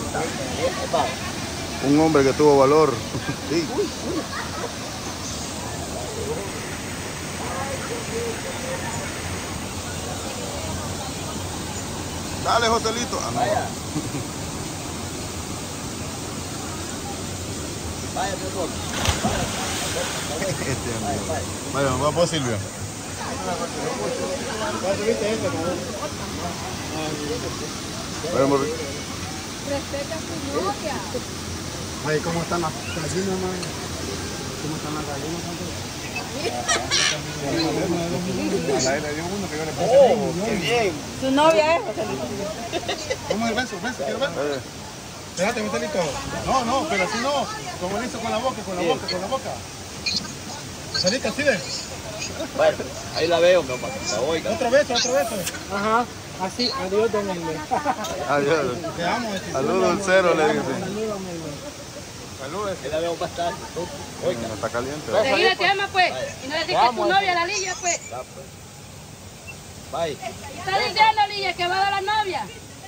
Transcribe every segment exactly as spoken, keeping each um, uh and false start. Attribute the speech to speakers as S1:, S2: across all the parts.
S1: Un hombre que tuvo valor. Sí. Dale, Joselito. Ah, no.
S2: Vaya. Vaya, mi amor.
S1: Este amigo. Vaya, ¿va por Silvio?
S3: Respeta a su novia.
S4: Ay, ¿cómo están las gallinas, man? ¿Cómo están las gallinas,
S1: A la le dio uno que yo le puse.
S2: Oh, qué bien.
S3: Su novia es, José.
S4: Vamos al beso, beso, quiero ver.
S1: Eh,
S4: Espérate, Joselito. No, no, pero así no. Como dice con la boca, con la boca, con la boca. Joselito, así de.
S2: Bueno, ahí la veo, mi amor. La oiga.
S4: Otro beso, otro beso.
S5: Ajá, así, adiós, don Elmer.
S1: Adiós.
S4: Te amo, este.
S1: Saludos, dulcero, le dice.
S5: Saludos, Elmer.
S4: Saludos.
S2: Ahí la veo bastante. Oiga.
S1: Está caliente.
S3: Seguida te ama, pues. Y no decís que es tu novia, la Ligia, pues.
S2: Bye.
S3: Está diciendo, Ligia, que va a dar la novia.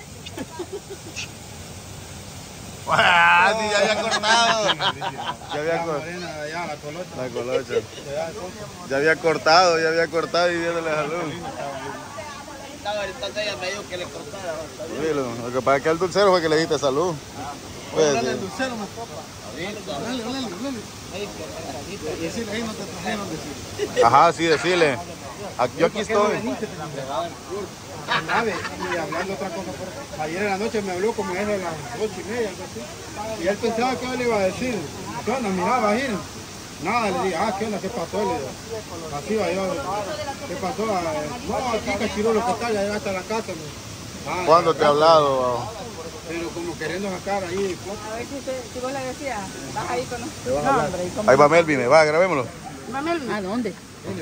S1: ¡Ah! Sí, ya había cortado. Ya había
S4: La
S1: cortado.
S4: morena de allá, la colocha.
S1: La colocha.
S4: De allá, entonces.
S1: Ya había cortado, ya había cortado y diéndole salud.
S2: Estaba entonces ella me dijo que le cortara.
S1: Sí, lo, lo que pasa es que al dulcero fue que le dijiste salud. Pues,
S4: Dale el
S1: sí.
S4: dulcero, me copa. Dale, dale, dale. Y decirle, ahí no te trajeron decir.
S1: Ajá, sí, decirle. Aquí- Yo aquí estoy.
S4: Nave, y hablando otra cosa, por- ayer en la noche me habló como era a las ocho y media, algo así. Y él pensaba que yo le iba a decir, ¿qué onda? Miraba ahí. Nada, le dije, ah, ¿qué onda? ¿Qué pasó? Le digo, así va yo, ¿qué pasó? Ah, no, aquí Cachirulo, que está, ya llegaste a la casa. Me- Ah,
S1: ¿Cuándo
S4: ya,
S1: te he hablado?
S4: pero como queriendo sacar ahí.
S3: A ver si, se- si vos le decías, vas ahí con nosotros.
S5: No, hombre, ¿y cómo?
S1: Ahí va Melvin, va, grabémoslo.
S3: ¿A dónde?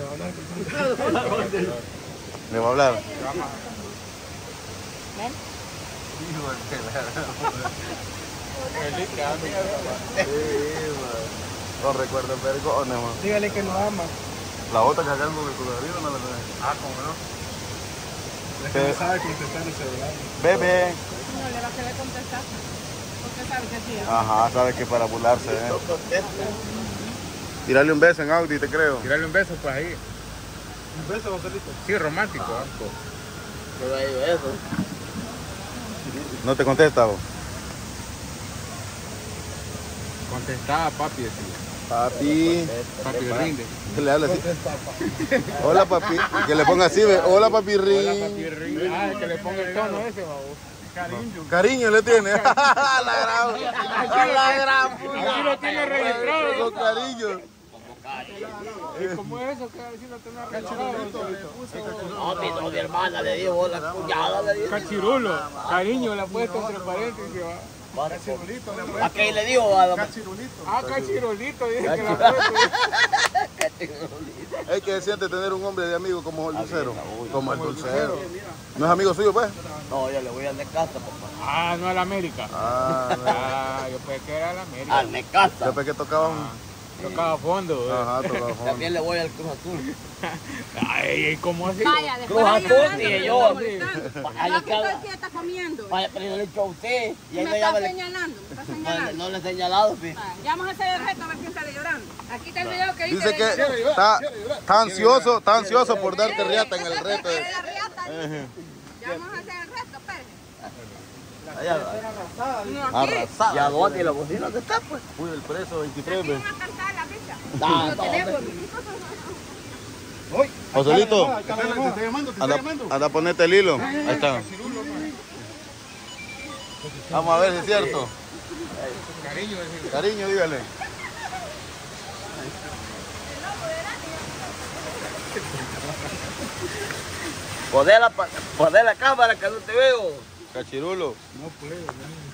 S1: Me va a hablar. No recuerdo el vergones, man.
S5: Dígale que nos ama.
S1: La otra que acá en el cuadrito no la tenés.
S4: Ah, ¿cómo no? Es que
S1: Pe-
S4: no sabe contestar el celular.
S1: Bebé.
S3: No le va a querer contestar. Porque sabe que sí.
S1: Ajá, sabe que para burlarse, eh. Tirarle un beso en Audi, te creo.
S4: Tirarle un beso, pues ahí. Un beso, Joselito. Sí, romántico. ¿eh?
S2: Yo le digo eso.
S1: No te contesta, vos.
S4: Contestaba, papi, decía.
S1: Papi.
S4: Papi rinde.
S1: Que le habla así. Hola, papi. Que le ponga así, ve. Hola, papi
S4: Hola,
S1: Rin.
S4: papi rinde. Ah, que le ponga el tono ese, babo. Cariño.
S1: Cariño le tiene. La gran. La gran.
S4: Aquí lo tiene registrado.
S1: Con cariño.
S5: ¿Y cómo es eso? Que a ver si lo tenés registrado.
S2: No, mi, no, mi hermana le dijo, la cuñada le dijo.
S5: Cachirulo. Cariño, le ha puesto entre paréntesis. ¿va?
S2: ¿A qué le dijo? A la...
S5: Ah, cachirolito, dije que la ha puesto.
S1: Es que se siente tener un hombre de amigo como el dulcero. Como el dulcero. ¿No es amigo suyo, pues?
S2: No, yo le voy al Necasa, papá.
S5: Ah, no a la América.
S1: Ah, no.
S5: Ah, yo pensé que era la América.
S2: Al Necasa.
S1: Después que tocaban.
S5: Tocaba fondo. eh.
S1: Ajá, tocaban.
S2: También le voy al Cruz Azul.
S5: Ay, ¿cómo así?
S3: Vaya, después
S2: Cruz
S3: de
S2: Azul,
S3: llorando,
S2: dije
S3: me
S2: yo.
S3: está molestando.
S2: Vaya,
S3: No, que
S2: que habla-
S3: todo el día está comiendo.
S2: Vaya, pero yo le he dicho a usted. Y ahí
S3: Me
S2: me
S3: está
S2: llama. le-
S3: señalando, me está
S2: No, le-
S3: señalando.
S2: no le he señalado, sí.
S3: Ah, ya vamos a hacer el reto a ver quién sale llorando. Aquí está el video que
S1: Dice
S3: dice
S1: que está, está ansioso, está ansioso por darte riata en el reto.
S3: de la riata. Ya vamos a hacer el reto, espérense.
S2: Allá,
S3: No, aquí.
S2: arrasada. ¿Y a dónde? ¿Y la bocina dónde está, pues?
S1: Uy, el preso veintitrés,
S3: Aquí
S1: ve.
S3: van a cantar la bicha.
S2: Ah,
S3: Los
S2: no,
S3: teléfonos.
S4: Hoy.
S1: Joselito,
S4: Te está llamando, te está
S1: anda,
S4: llamando.
S1: anda a ponerte el hilo. Ahí está. Vamos a ver si es cierto.
S4: Cariño, decirle.
S1: Cariño, dígale.
S2: Poné la, pa- poné la cámara que no te veo.
S1: Cachirulo.
S4: No puedo, no.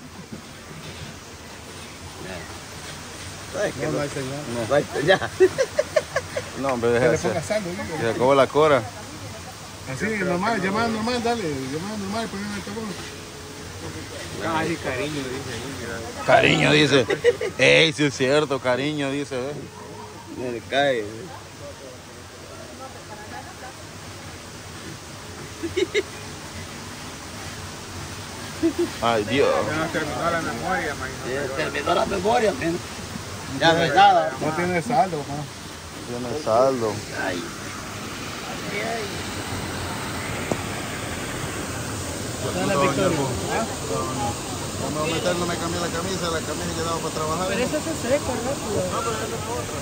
S2: ¿Sabes que
S4: No,
S2: no?
S4: no hay señal.
S2: No hay señal.
S1: No, hombre,
S4: Que
S1: deja
S4: le
S1: de
S4: ponga
S1: ser.
S4: saldo, digo.
S1: Se acabó la cora.
S4: Así, normal, llamada normal, dale. Llamada normal, poneme el teléfono.
S5: Ay, cariño, dice.
S1: Cariño, dice. Ey, sí es cierto, cariño, dice. ¿Ves?
S2: No le cae.
S1: Ay, Dios.
S5: Ya nos terminó la memoria, imagínate.
S2: Sí, terminó la memoria, men. Ya no hay nada.
S4: No tiene saldo, ¿no?
S1: Tiene saldo.
S2: Ay.
S1: Cuando me meter no me cambié la camisa, la camisa quedaba para trabajar.
S3: Pero eso se seca rápido.
S1: No, pero esa es otra.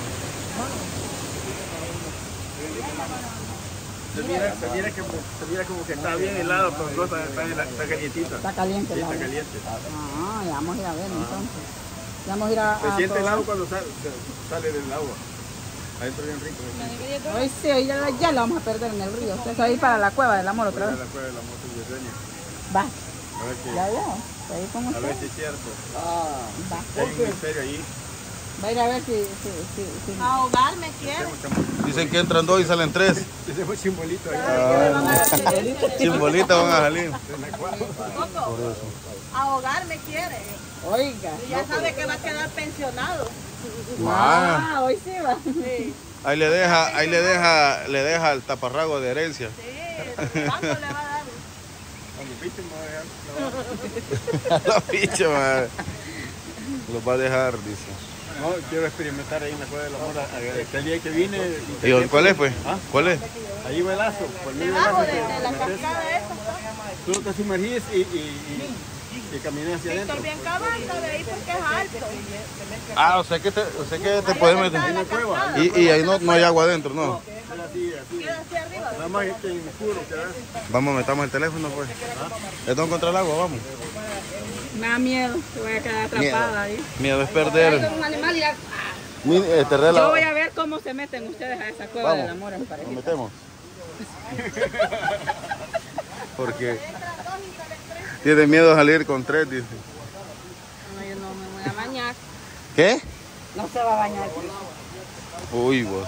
S5: Se mira, se mira, que, se mira como que está bien helado, pero no está, está, está calientita.
S3: Está caliente
S5: Sí,
S3: el
S5: está
S3: agua.
S5: caliente.
S3: Ah, ya vamos a ir a ver entonces. Ya vamos a ir a,
S5: Se
S3: a
S5: siente el
S3: probar.
S5: agua cuando sale, sale del agua. Adentro bien rico.
S3: Hoy sí, hoy ya, ya lo vamos a perder en el río. Usted se va a ir para la cueva del amor otra
S5: Voy a
S3: vez.
S5: la cueva de la moto de Reña.
S3: Va,
S5: A ver si,
S3: ya, ya. Se va a ir con
S5: a ver
S3: usted.
S5: si es cierto.
S2: Ah.
S3: Va.
S5: Hay un misterio ahí.
S3: Va a ir a ver si... si, si, si.
S6: Ahogarme quiere.
S1: Dicen que entran dos y salen tres.
S5: Ese fue simbolito ahí.
S1: Chimbolitas van a salir.
S6: Coco, ahogarme quiere.
S3: Oiga.
S6: Y ya sabe que va a quedar pensionado.
S1: Ah,
S3: Ah, hoy sí va.
S6: Sí,
S1: ahí le deja, ahí le deja, le deja el taparrago de herencia.
S6: sí. ¿Cuánto le va a dar?
S5: Cuando piten me va a dejar.
S1: Los bichos, madre. Los va a dejar, dice.
S5: No, quiero experimentar ahí en la cueva de la mora. El día que vine.
S1: ¿Y cuál es, pues?
S5: ¿Ah?
S1: ¿Cuál es?
S5: Ahí va el lazo. Por medio del
S6: Debajo
S5: lazo
S6: de,
S5: te-
S6: de la
S5: te metes.
S6: cascada esa.
S5: Tú te sumergís y, y, y, y caminas hacia adentro.
S6: Víctor bien cabal, sabe ahí porque es alto.
S1: Ah, o sea que te, o sea que te
S6: Ahí
S1: puedes
S6: donde
S1: meter.
S6: está la cascada,
S1: Y, y ahí no, no hay agua adentro, ¿no?
S5: Así, así.
S6: queda hacia arriba.
S5: Nada más este en oscuro, ¿qué
S1: Vamos, metamos el teléfono, pues. Esto encontrar el agua, vamos.
S3: Me da miedo que voy a quedar atrapada ahí.
S1: Miedo es perder.
S3: Un animal y a-
S1: Mi- Este reloj.
S3: Yo voy a ver cómo se meten ustedes a esa cueva
S1: Vamos.
S3: del amor en
S1: Nos
S3: parejita.
S1: metemos. Porque tiene miedo de salir con tres, dice.
S3: No, yo no me voy a bañar.
S1: ¿Qué?
S3: No se va a bañar.
S1: Uy, vos.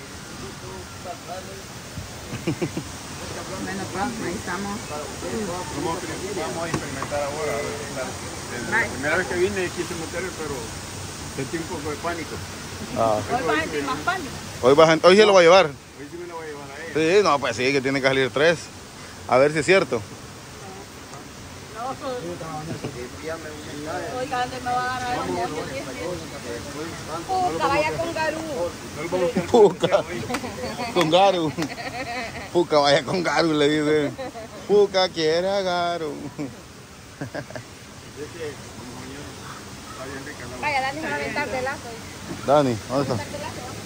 S3: Bueno, pues ahí estamos.
S5: Vamos a, vamos a experimentar ahora. A ver qué tal. La, la primera vez que vine quise meterme, pero sentí un poco de pánico.
S1: Ah.
S6: Hoy va a sentir más pánico.
S1: Hoy, vas a- hoy se lo va a llevar.
S5: Hoy sí me la voy a llevar a ella.
S1: Sí, no, pues sí, que tiene que salir tres. A ver si es cierto.
S6: Oiga, ¿dónde me va a dar a ver? Puca, vaya con Garú.
S1: Puca. Con Garu. Puca, vaya con Garu, le dice. Puca quiere a Garu.
S6: Vaya, Dani se va a aventar de lazo.
S1: Dani, ¿dónde está?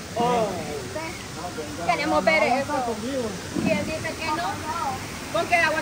S6: Queremos ver eso. ¿Quién dice que no? Con que agua